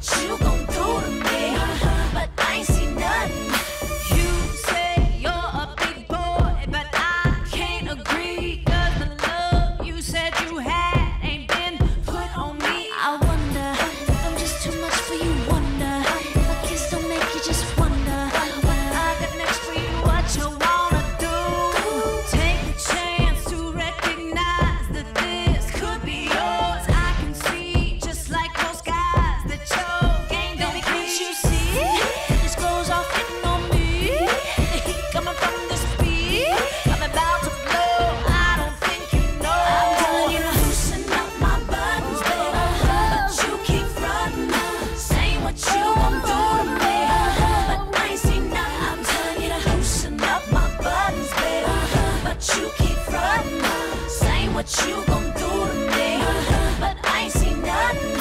what you gon' do to me, but I ain't seen nothing. You say you're a big boy, but I can't agree, 'cause the love you said you had ain't been put on me. I wonder if I'm just too much for you, wonder if a kiss don't make you just wonder What I got next for you, what you wanna do. Take a chance to recognize that this could be yours. I can see, just like those guys, that your game don't be. Can't you see? This goes off hitting on me. The heat coming from this beat, I'm about to blow. I don't think you know. I'm telling you to loosen up my buttons, baby, but you keep frontin', saying what you gon' do to me, but I ain't seen nothing. I'm telling you to loosen up my buttons, baby, but you keep frontin', saying what you gon' do to me, but I ain't seen nothing.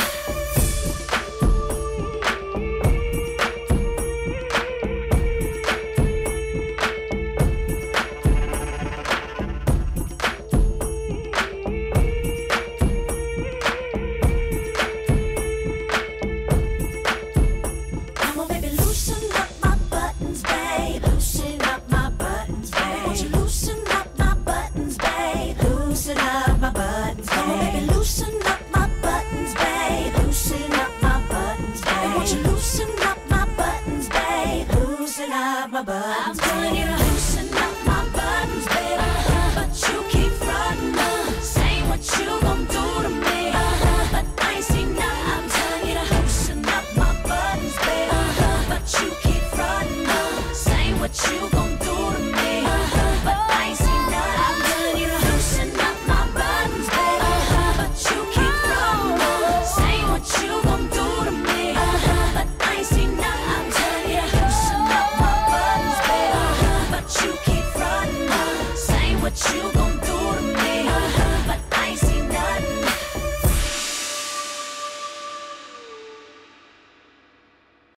Come on, baby, loosen up my buttons, babe. Loosen up my buttons, babe. Won't you loosen up my buttons, babe? Loosen up my buttons, babe. Come on, baby, loosen up my buttons, babe. Loosen up my buttons, babe. Won't you loosen up my buttons, babe? Loosen up my buttons, I'm telling you to